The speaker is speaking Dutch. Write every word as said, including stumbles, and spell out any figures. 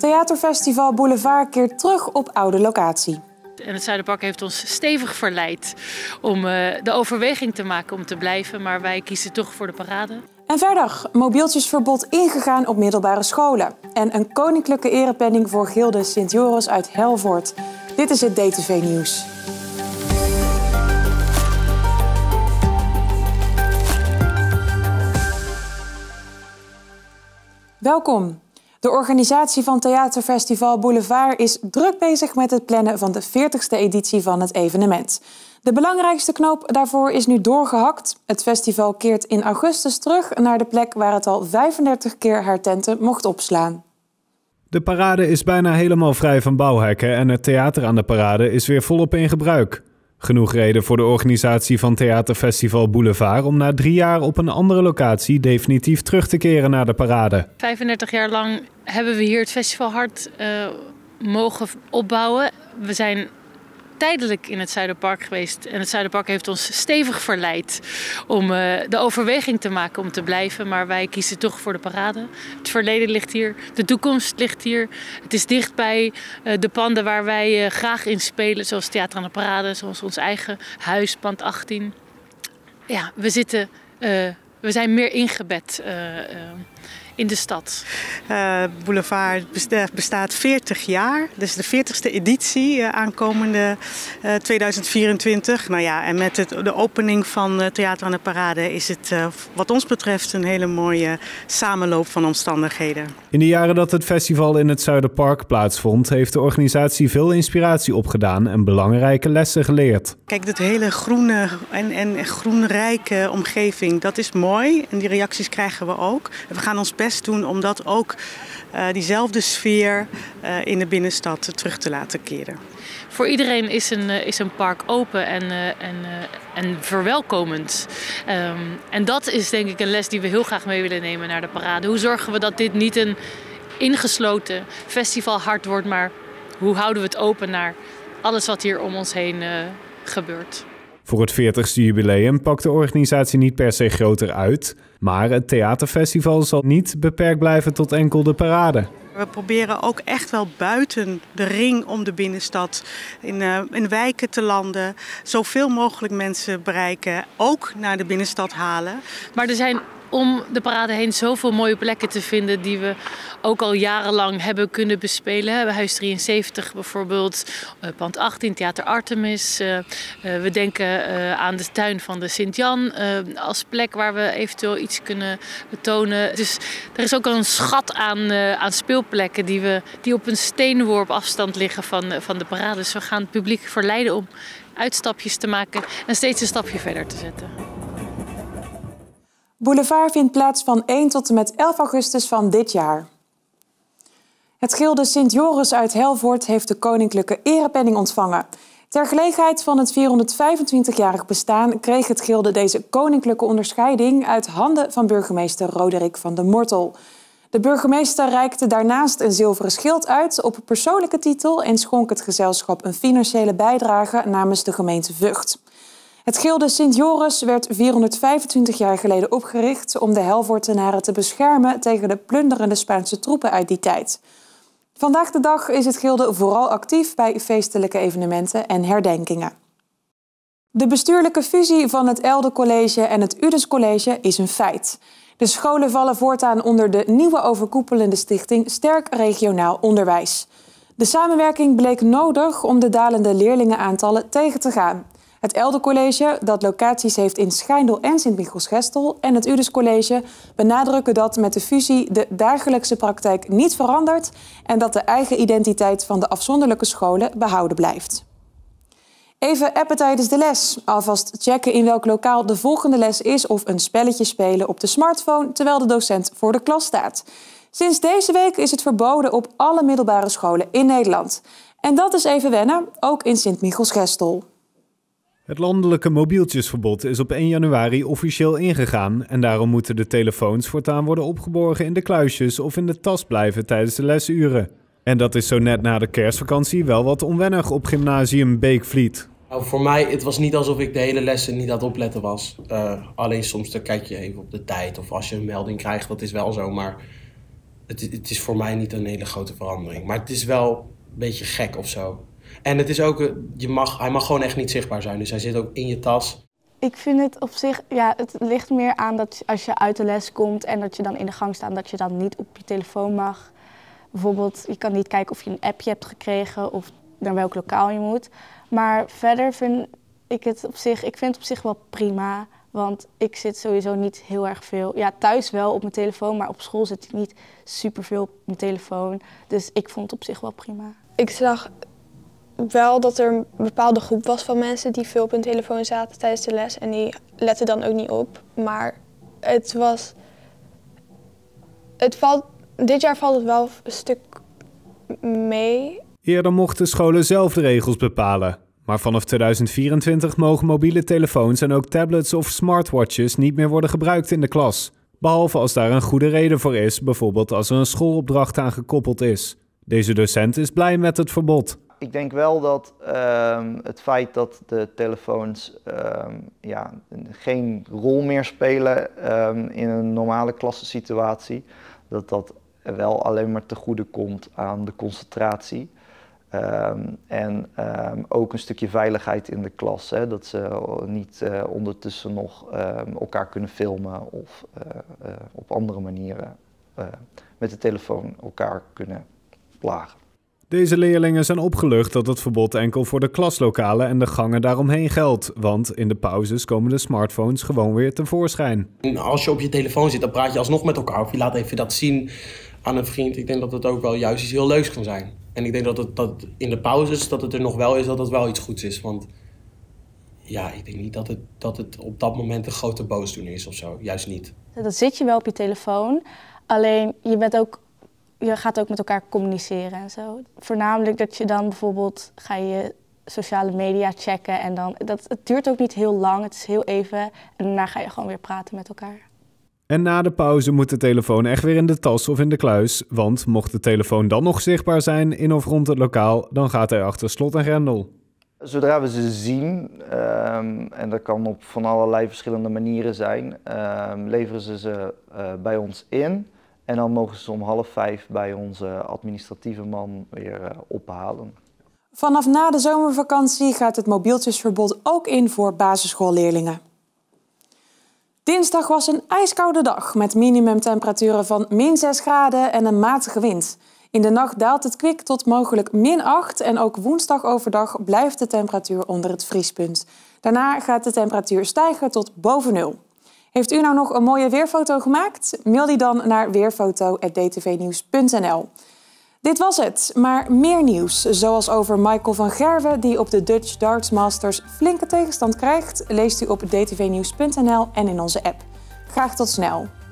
Theaterfestival Boulevard keert terug op oude locatie. En het Zuiderpark heeft ons stevig verleid om uh, de overweging te maken om te blijven, maar wij kiezen toch voor de parade. En verder, mobieltjesverbod ingegaan op middelbare scholen. En een koninklijke erepenning voor Gilde Sint Joris uit Helvoort. Dit is het D T V Nieuws. Welkom. De organisatie van Theaterfestival Boulevard is druk bezig met het plannen van de veertigste editie van het evenement. De belangrijkste knoop daarvoor is nu doorgehakt. Het festival keert in augustus terug naar de plek waar het al vijfendertig keer haar tenten mocht opslaan. De parade is bijna helemaal vrij van bouwhekken en het theater aan de parade is weer volop in gebruik. Genoeg reden voor de organisatie van Theaterfestival Boulevard om na drie jaar op een andere locatie definitief terug te keren naar de parade. vijfendertig jaar lang hebben we hier het festival hard uh, mogen opbouwen. We zijn tijdelijk in het Zuiderpark geweest en het Zuiderpark heeft ons stevig verleid om uh, de overweging te maken om te blijven, maar wij kiezen toch voor de parade. Het verleden ligt hier, de toekomst ligt hier. Het is dicht bij uh, de panden waar wij uh, graag in spelen, zoals Theater aan de Parade, zoals ons eigen huis, pand achttien. Ja, we zitten, uh, we zijn meer ingebed uh, uh, in de stad. Uh, Boulevard bestaat veertig jaar, dus de veertigste editie uh, aankomende uh, tweeduizend vierentwintig. Nou ja, en met het, de opening van uh, Theater aan de Parade is het uh, wat ons betreft een hele mooie samenloop van omstandigheden. In de jaren dat het festival in het Zuiderpark plaatsvond, heeft de organisatie veel inspiratie opgedaan en belangrijke lessen geleerd. Kijk, dat hele groene en, en groenrijke omgeving, dat is mooi en die reacties krijgen we ook. We gaan ons best doen om dat ook uh, diezelfde sfeer uh, in de binnenstad terug te laten keren. Voor iedereen is een, uh, is een park open en, uh, en, uh, en verwelkomend. Um, en dat is denk ik een les die we heel graag mee willen nemen naar de parade. Hoe zorgen we dat dit niet een ingesloten festivalhart wordt, maar hoe houden we het open naar alles wat hier om ons heen uh, gebeurt. Voor het veertigste jubileum pakt de organisatie niet per se groter uit, maar het theaterfestival zal niet beperkt blijven tot enkel de parade. We proberen ook echt wel buiten de ring om de binnenstad, in, uh, in wijken te landen, zoveel mogelijk mensen bereiken, ook naar de binnenstad halen. Maar er zijn om de parade heen zoveel mooie plekken te vinden die we ook al jarenlang hebben kunnen bespelen. Huis drieënzeventig bijvoorbeeld, pand achttien, Theater Artemis. Uh, uh, we denken uh, aan de tuin van de Sint-Jan uh, als plek waar we eventueel iets kunnen tonen. Dus er is ook al een schat aan, uh, aan speelplekken die, we, die op een steenworp afstand liggen van, uh, van de parade. Dus we gaan het publiek verleiden om uitstapjes te maken en steeds een stapje verder te zetten. Boulevard vindt plaats van één tot en met elf augustus van dit jaar. Het Gilde Sint Joris uit Helvoort heeft de koninklijke erepenning ontvangen. Ter gelegenheid van het vierhonderdvijfentwintigjarig bestaan kreeg het Gilde deze koninklijke onderscheiding uit handen van burgemeester Roderick van de Mortel. De burgemeester reikte daarnaast een zilveren schild uit op persoonlijke titel en schonk het gezelschap een financiële bijdrage namens de gemeente Vught. Het Gilde Sint Joris werd vierhonderdvijfentwintig jaar geleden opgericht om de Helvoortenaren te beschermen tegen de plunderende Spaanse troepen uit die tijd. Vandaag de dag is het Gilde vooral actief bij feestelijke evenementen en herdenkingen. De bestuurlijke fusie van het Elde College en het Udes College is een feit. De scholen vallen voortaan onder de nieuwe overkoepelende stichting Sterk Regionaal Onderwijs. De samenwerking bleek nodig om de dalende leerlingenaantallen tegen te gaan. Het Elde College, dat locaties heeft in Schijndel en Sint-Michiels-Gestel, en het Udes College benadrukken dat met de fusie de dagelijkse praktijk niet verandert en dat de eigen identiteit van de afzonderlijke scholen behouden blijft. Even appen tijdens de les. Alvast checken in welk lokaal de volgende les is of een spelletje spelen op de smartphone terwijl de docent voor de klas staat. Sinds deze week is het verboden op alle middelbare scholen in Nederland. En dat is even wennen, ook in Sint-Michiels-Gestel. Het landelijke mobieltjesverbod is op één januari officieel ingegaan en daarom moeten de telefoons voortaan worden opgeborgen in de kluisjes of in de tas blijven tijdens de lesuren. En dat is zo net na de kerstvakantie wel wat onwennig op gymnasium Beekvliet. Nou, voor mij, het was niet alsof ik de hele lessen niet aan het opletten was. Uh, alleen soms dan kijk je even op de tijd of als je een melding krijgt, dat is wel zo. Maar het, het is voor mij niet een hele grote verandering. Maar het is wel een beetje gek of zo. En het is ook, je mag, hij mag gewoon echt niet zichtbaar zijn. Dus hij zit ook in je tas. Ik vind het op zich, ja, het ligt meer aan dat als je uit de les komt en dat je dan in de gang staat, dat je dan niet op je telefoon mag. Bijvoorbeeld, je kan niet kijken of je een appje hebt gekregen of naar welk lokaal je moet. Maar verder vind ik het op zich, ik vind het op zich wel prima. Want ik zit sowieso niet heel erg veel, ja thuis wel op mijn telefoon, maar op school zit ik niet superveel op mijn telefoon. Dus ik vond het op zich wel prima. Ik zag wel dat er een bepaalde groep was van mensen die veel op hun telefoon zaten tijdens de les. En die letten dan ook niet op. Maar het was, het valt, dit jaar valt het wel een stuk mee. Eerder mochten scholen zelf de regels bepalen. Maar vanaf tweeduizend vierentwintig mogen mobiele telefoons en ook tablets of smartwatches niet meer worden gebruikt in de klas. Behalve als daar een goede reden voor is, bijvoorbeeld als er een schoolopdracht aan gekoppeld is. Deze docent is blij met het verbod. Ik denk wel dat um, het feit dat de telefoons um, ja, geen rol meer spelen um, in een normale klassensituatie, dat dat wel alleen maar te goede komt aan de concentratie. Um, en um, ook een stukje veiligheid in de klas, hè, dat ze niet uh, ondertussen nog uh, elkaar kunnen filmen of uh, uh, op andere manieren uh, met de telefoon elkaar kunnen plagen. Deze leerlingen zijn opgelucht dat het verbod enkel voor de klaslokalen en de gangen daaromheen geldt, want in de pauzes komen de smartphones gewoon weer tevoorschijn. Als je op je telefoon zit, dan praat je alsnog met elkaar of je laat even dat zien aan een vriend. Ik denk dat het ook wel juist iets heel leuks kan zijn. En ik denk dat het dat in de pauzes, dat het er nog wel is, dat het wel iets goeds is. Want ja, ik denk niet dat het, dat het op dat moment een grote boosdoener is of zo. Juist niet. Dan zit je wel op je telefoon, alleen je bent ook, je gaat ook met elkaar communiceren en zo. Voornamelijk dat je dan bijvoorbeeld ga je sociale media checken en dan, dat, het duurt ook niet heel lang, het is heel even en daarna ga je gewoon weer praten met elkaar. En na de pauze moet de telefoon echt weer in de tas of in de kluis, want mocht de telefoon dan nog zichtbaar zijn in of rond het lokaal, dan gaat hij achter slot en grendel. Zodra we ze zien, um, en dat kan op van allerlei verschillende manieren zijn, um, leveren ze ze uh, bij ons in. En dan mogen ze om half vijf bij onze administratieve man weer uh, ophalen. Vanaf na de zomervakantie gaat het mobieltjesverbod ook in voor basisschoolleerlingen. Dinsdag was een ijskoude dag met minimumtemperaturen van min zes graden en een matige wind. In de nacht daalt het kwik tot mogelijk min acht en ook woensdag overdag blijft de temperatuur onder het vriespunt. Daarna gaat de temperatuur stijgen tot boven nul. Heeft u nou nog een mooie weerfoto gemaakt? Mail die dan naar weerfoto apenstaartje d t v nieuws punt n l. Dit was het, maar meer nieuws, zoals over Michael van Gerwen die op de Dutch Darts Masters flinke tegenstand krijgt, leest u op d t v nieuws punt n l en in onze app. Graag tot snel!